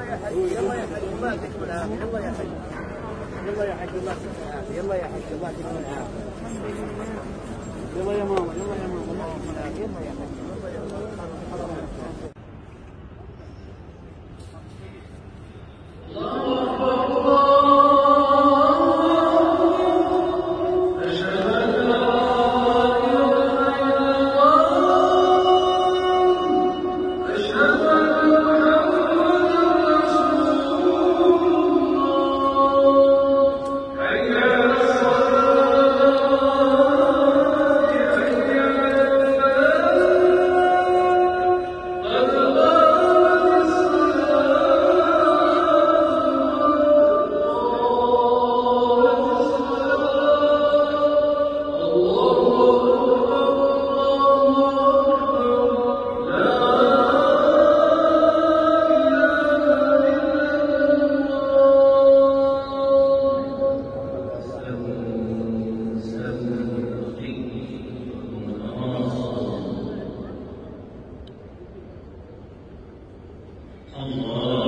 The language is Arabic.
يا حج يلا يا حج الله يعطيكم العافيه. يلا يا حج يلا يا حج الله يعطيكم العافيه. يلا يا حج الله يعطيكم العافيه. يلا يا ماما يلا يا ماما الله يعطيكم العافيه. يلا يا حج يلا يا Allah